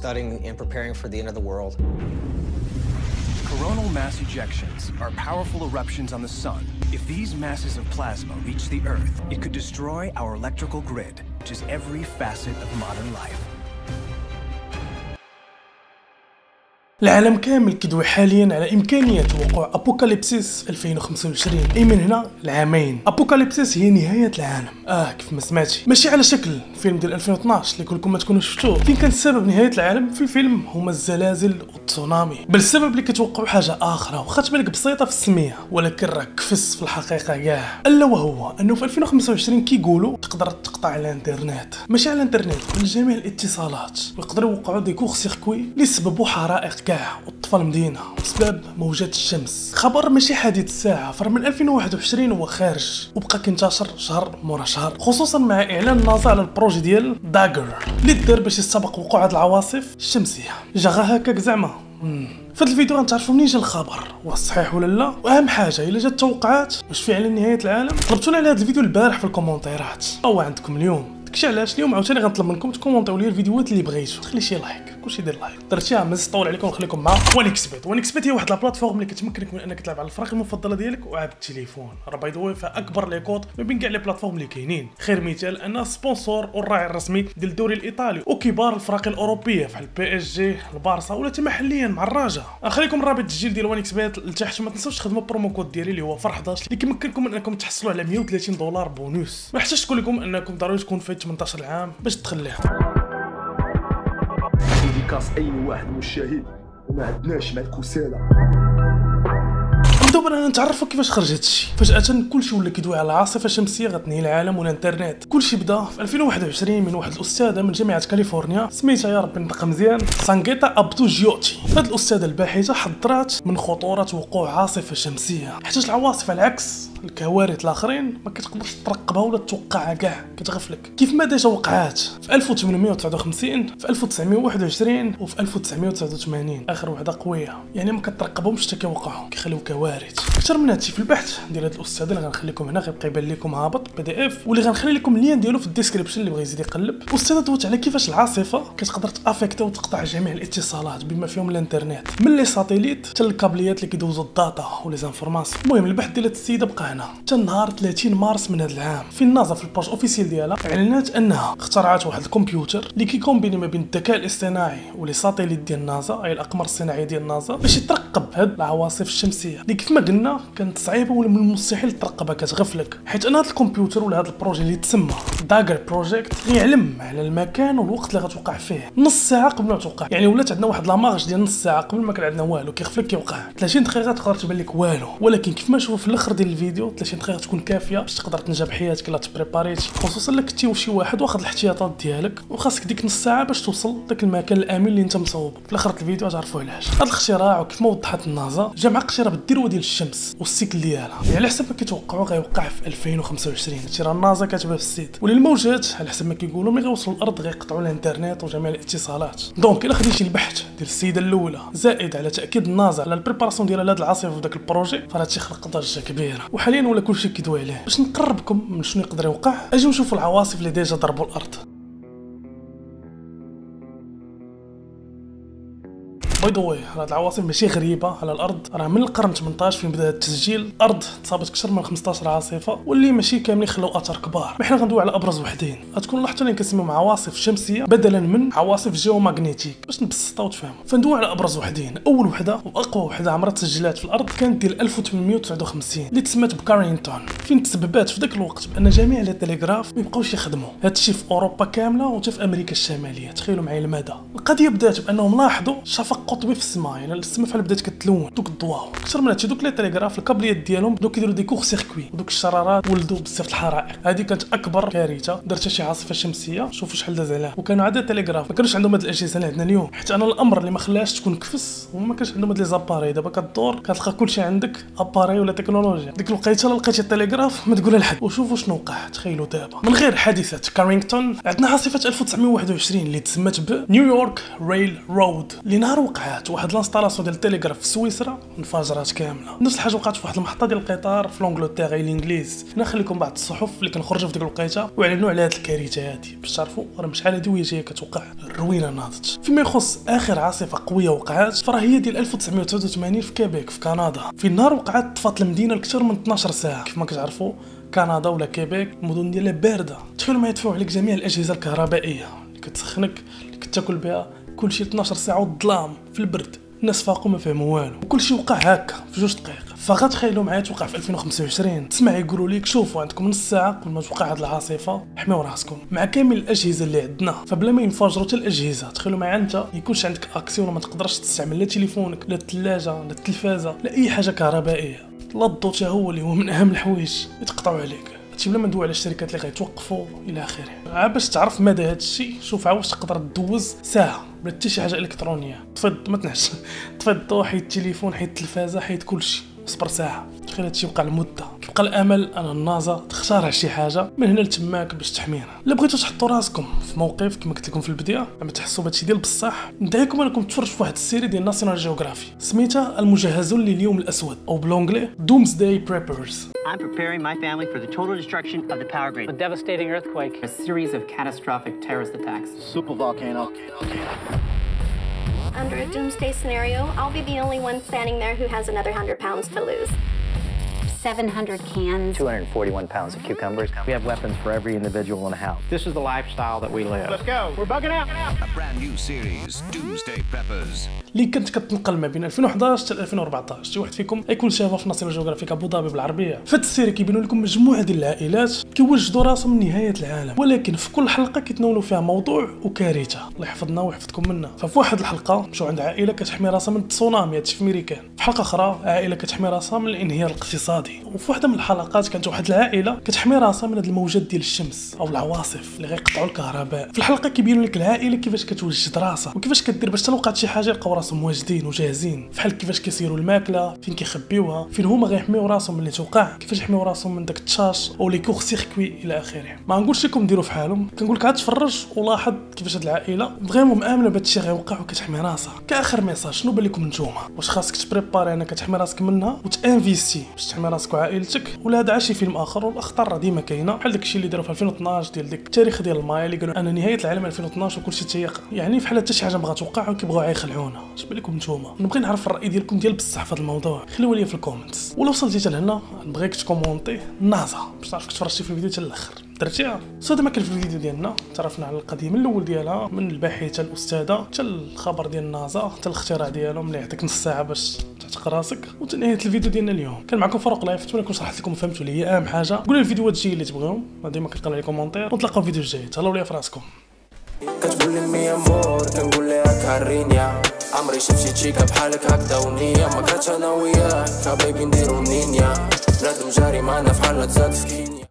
studying and preparing for the end of the world. Coronal mass ejections are powerful eruptions on the sun. If these masses of plasma reach the Earth, it could destroy our electrical grid, which is every facet of modern life. العالم كامل كيدوي حاليا على إمكانية وقوع أبوكاليبسيس 2025، أي من هنا العامين. أبوكاليبسيس هي نهاية العالم، كيف ما سمعتي، ماشي على شكل فيلم ديال 2012 اللي كلكم ما تكونوا شفتوه. فين كان سبب نهاية العالم في الفيلم هما الزلازل والتسونامي، بل السبب اللي كتوقعوا حاجة أخرى واخا تبان لك بسيطة في السمية، ولكن راه كفس في الحقيقة كاع، ألا وهو أنه في 2025 كيقولوا تقدر تقطع الانترنت، ماشي على الانترنت بل جميع الاتصالات، ويقدروا يوقعوا دي كور سيركوي اللي يسببوا حرائق كاع وطفى المدينه بسبب موجات الشمس. خبر ماشي حديث الساعه، فر من 2021 هو خارج وبقى كينتشر شهر مورا شهر، خصوصا مع اعلان ناسا على البروجي ديال داغر اللي دار باش يستبق وقوع هاد العواصف الشمسيه. جا غا هكاك زعما. في هذا الفيديو غنتعرفوا منين جا الخبر، واش صحيح ولا لا، واهم حاجه الا جات توقعات واش فعلا نهايه العالم. طلبتونا على هذا الفيديو البارح في الكومونتيرات، هو عندكم اليوم. داكشي علاش اليوم عاوتاني غنطلب منكم تكومونطيو لي الفيديوهات اللي بغيتو، تخلي شي لايك، كلشي دير لايك. درتيها ما نطول عليكم ونخليكم مع وانكسبت. وانكسبت هي واحد لابلاتفورم اللي كتمكنك من انك تلعب على الفرق المفضله ديالك وعاب التليفون. راه باي ذا واي فيها اكبر لي كود ما بين كاع لي بلاتفورم اللي كاينين. خير مثال انها سبونسور والراعي الرسمي ديال الدوري الايطالي وكبار الفرق الاوروبيه بحال بي اس جي، البارسا ولا حتى محليا مع الرجاء. نخليكم الرابط التسجيل ديال وانكسبت لتحت، وما تنساوش تخدموا البرومو كود ديالي اللي هو فر11 اللي كيمكنكم من انكم تحصلوا على $130 بونوس. ما حتاش تقول لكم انكم ضروري تكون فايت 18 عام باش تخليها. ديكاس اي واحد مشاهد وما عندناش مع الكسالى. نبداو بأننا نتعرفوا كيفاش خرج هادشي. فجأة كلشي ولا كيدوي على عاصفة شمسية غتنهي العالم والانترنت. كلشي بدا في 2021 من واحد الأستاذة من جامعة كاليفورنيا سميتها يا ربي نطق مزيان سانغيتا أبدو جيوتي. هاد الأستاذة الباحثة حذرات من خطورة وقوع عاصفة شمسية، حيت العواصف على عكس الكوارث الاخرين ما كتقدرش ترقبها ولا توقعها كاع، كتغفلك. كيف ما ديجا وقعات في 1859 في 1921 وفي 1989 اخر وحده قويه، يعني ما كترقبهمش حتى كيوقعوا، كيخليو كوارث. اكثر من هادشي في البحث ديال هاد الاستاذ اللي غنخليكم هنا غيبقى يبان لكم هابط PDF، واللي غنخلي لكم اللين ديالو في الديسكريبشن اللي بغى يزيد يقلب. الاستاذه دوت على كيفاش العاصفه كتقدر تافيكتا وتقطع جميع الاتصالات بما فيهم الانترنت، من لي ساتيليت حتى الكابليات اللي كيدوزوا الداتا ولي زانفورماسيون. المهم البحث ديال هاد السيده بقى هنا حتى نهار 30 مارس من هذا العام. في النازا في الباج اوفيسيال ديالها اعلنت انها اخترعت واحد الكمبيوتر اللي كيكومبيني ما بين الذكاء الاصطناعي ولي ساتيليت ديال النازا، اي الاقمار الصناعيه ديال النازا، باش يترقب هاد العواصف الشمسيه اللي كيف ما قلنا كانت صعيبه ولا من المستحيل ترقبها، كتغفلك. حيت ان هذا الكمبيوتر ولا هذا البروجي اللي تسمى داغر بروجيكت غيعلم على المكان والوقت اللي غتوقع فيه نص ساعه قبل ما توقع. يعني ولات عندنا واحد لامارج ديال نص ساعه قبل ما كان عندنا والو، كيغفلك كيوقع 30 دقيقه تقدر تبان لك والو، ولكن كيف ما نشوفوا في الاخر ديال الفيديو 30 دقيقه تكون كافيه باش تقدر تنجا بحياتك الا تبريباريتي، خصوصا الا كنتي وشي واحد واخد الاحتياطات ديالك، وخاصك ديك نص ساعه باش توصل لذاك المكان الامن اللي انت مصوب. في الاخر الفيديو غتعرفوا علاش. هذا الاختراع وكيف ما وضحت النازا جا مع اقتراب الذروه ديال الشمس والسيكل ديالها، يعني على حسب ما كيتوقعوا غيوقع في 2025. هادشي راه النازا كاتبه في السيت، والموجات على حسب ما كيقولوا ملي غيوصلوا الارض غيقطعوا الانترنت وجميع الاتصالات. دونك الا خديتي البحث ديال السيده الاولى زائد على تاكيد النازا على البريباراسيون ديال هاد العاصفه في داك البروجي، فراه خلق ضجه كبيره. وحاليا ولا كلشي كيدوي عليه. باش نقربكم من شنو يقدر يوقع اجيو نشوفوا العواصف اللي ديجا ضربوا الارض. باي ذا واي هاد العواصف ماشي غريبه على الارض، راه من القرن 18 فين بدا التسجيل الارض تصابت اكثر من 15 عاصفه، واللي ماشي كاملين خلاو اثر كبار. حنا غندوي على ابرز وحدين غتكون لاحظتوا اللي كنسميهم عواصف شمسيه بدلا من عواصف جيومagnétique باش نبسطوا وتفهموا. فندوي على ابرز وحدين. اول وحده واقوى وحده عمرها تسجيلات في الارض كانت ديال 1859 اللي تسمات بكارينغتون، فين تسببات في ذاك الوقت بان جميع لي تيليغراف ما يبقاوش يخدموا. هادشي في اوروبا كامله وحتى في امريكا الشماليه. تخيلوا معايا المدى. القضيه بدات بانهم لاحظوا شفق قطبي في السماء، يعني السماء فحال بدات كتلون دوك الضواو. اكثر من هادشي دوك لي تيليغراف الكابليات ديالهم بداو كيديروا دي كور سيركوي، ودوك الشرارات ولدوا بزاف الحرائق. هذه كانت اكبر كارثه دارتها شي عاصفه شمسيه. شوفوا شحال داز عليها. وكانوا عاد تيليغراف ما كانوش عندهم هاد الاجهزه اللي عندنا اليوم، حيت انا الامر اللي ما خلاش تكون كفس وما كانش عندهم هاد لي زاباري. دابا كدور كتلقى كلشي عندك اباري ولا تكنولوجيا. ديك الوقيته لقيتي التليغراف ما تقولها لحد. وشوفوا شنو وقع. تخيلوا دابا من غير حادثه كارينغتون عندنا عاصفه 1921 اللي تسمات بنيويورك ريل رود، اللي نهار وقعات واحد لانستالاسيون ديال التليغراف في سويسرا انفجرات كامله. نفس الحاجه وقعت في واحد المحطه ديال القطار في لونجلتير الانجليز. هنا خليكم بعض الصحف اللي كنخرجوا في ديك الوقيته ويعلنوا على هذه الكارثه هذه باش تعرفوا راه شحال هذه وهي كتوقع الروينه ناضت. فيما يخص اخر عاصفه قويه وقعت فراه هي ديال 1989 في كيبيك في كندا. في النهار وقعت طفات المدينه لكثر من 12 ساعه. كيف ما كتعرفوا كندا ولا كيبيك المدن ديالها بارده. تخيلوا ما يدفعوا عليك جميع الاجهزه الكهربائيه اللي كتسخنك اللي كتاكل بها كلشي 12 ساعه والظلام في البرد. الناس فاقوا ما فهموا والو وكلشي وقع هكا في 2 دقائق. فغتخيلوا معايا توقع في 2025 تسمع يقولوا لك شوفوا عندكم نص ساعه قبل ما توقع هذه العاصفه حميو راسكم مع كامل الاجهزه اللي عندنا فبلا ما ينفجروا حتى الاجهزه. تخيلوا معايا انت يكونش عندك اكسيون وما تقدرش تستعمل لا تليفونك لا الثلاجه لا التلفازه لا اي حاجه كهربائيه. لا الضو حتى هو اللي هو من اهم الحوايج يتقطعوا عليك. هادشي بلا ما ندوي على الشركات اللي غيتوقفوا الى اخره. باش تعرف مدى هادشي شوف عاوش تقدر تدوز ساعه بلا حتى شي حاجه الكترونيه. طفي ما تنعش طفي الضو حيد التليفون حيد التلفازه حيد كلشي صبر ساعه. تخيل هادشي وقع لمده. كيبقى الامل انا النازا تختار شي حاجه من هنا لتماك باش تحمينا. الا بغيتوا تحطوا راسكم في موقف كما قلت لكم في البدايه لما تحسوا بهادشي ديال بصح ندعيكم انكم تفرجوا في واحد السيري ديال ناسيونال جيوغرافي سميتها المجهزون لليوم الاسود او بالونجلي دومسداي بريبرز. I'm preparing my family for the total destruction of the power grid. A devastating earthquake. A series of catastrophic terrorist attacks. Supervolcano. Under a doomsday scenario, I'll be the only one standing there who has another 100 pounds to lose. 700 cans. 241 pounds of cucumbers. We have weapons for every individual in the house. This is the lifestyle that we live. Let's go. We're bugging out. A brand new series, Doomsday Preppers. اللي كانت كتنقل ما بين 2011 حتى 2014. شي واحد فيكم يكون شافها في ناسيونال جيوغرافيك ابو ظبي بالعربيه. في هذه السيري كيبينوا لكم مجموعه ديال العائلات كيوجدوا راسهم من نهايه العالم ولكن في كل حلقه كيتناولوا فيها موضوع وكارثه الله يحفظنا ويحفظكم منها. ففي واحد الحلقه مشاو عند عائله كتحمي راسها من التسونامي هادشي في امريكان. في حلقه اخرى عائله كتحمي راسها من الانهيار الاقتصادي. وفي واحده من الحلقات كانت واحد العائله كتحمي راسها من هاد الموجات ديال الشمس او العواصف اللي غيقطعوا الكهرباء. في الحلقه كيبينوا لك العائله كيفاش كتوجد راسها وكيفاش كدير باش تلقات شي حاجه يلقاو راسهم واجدين وجاهزين بحال كيفاش كيسيروا الماكله فين كيخبيوها فين هما غيحميو راسهم ملي توقع كيفاش يحميو راسهم من داك التشاش او لي كور سيركوي الى اخره. ما نقولش لكم ديروا فحالهم كنقول لك عاد تفرج ولاحظ كيفاش هاد العائله فريمون مامنه بهذا الشيء غيوقع وكتحمي راسها. كاخر ميساج شنو بان لكم نتوما واش خاصك تبريباري انك تحمي راسك منها وتانفيستي باش تحمي راسك وعائلتك ولا هذا شي فيلم اخر والاخطار راه ديما كاينه بحال داكشي اللي داروا في 2012 ديال ديك التاريخ ديال المايا اللي قالوا ان نهايه العالم 2012 وكلشي تيق يعني بحال حتى شي حاجه بغات توقع وكيبغيو يخلعونا. اش بان لكم نتوما؟ نبغي نعرف الراي ديالكم ديال بصح في هذا الموضوع خليوه لي في الكومنتس. ولا وصلتي حتى لهنا نبغيك تكومونتي نازا باش تعرف تفرجتي في الفيديو حتى الاخر. درتيها هذا ما كان في الفيديو ديالنا تعرفنا على القضيه من الاول ديالها من الباحثه الاستاذه حتى الخبر ديال نازا حتى الاختراع ديالهم اللي يعطيك نص ساعه باش تعتق راسك وتنهايه الفيديو ديالنا اليوم. كان معكم فاروق لايف اتمنى نكون شرحت لكم وفهمتوا لي اهم حاجه. قولوا لي الفيديوهات الجايه اللي تبغيهم ديما كتلقاو لي كومونتير ونتلاقاو في الفيديو الجاي. تهلاو ليا في راسكم. كتقولي مي امور كنقول لها كارينيا عمري شفت شي تشيكا بحالك هكدا ونية ما كانتش انا وياك كبيبي نديرو نينيا بنادم جاري معنا فحال تزاد فكي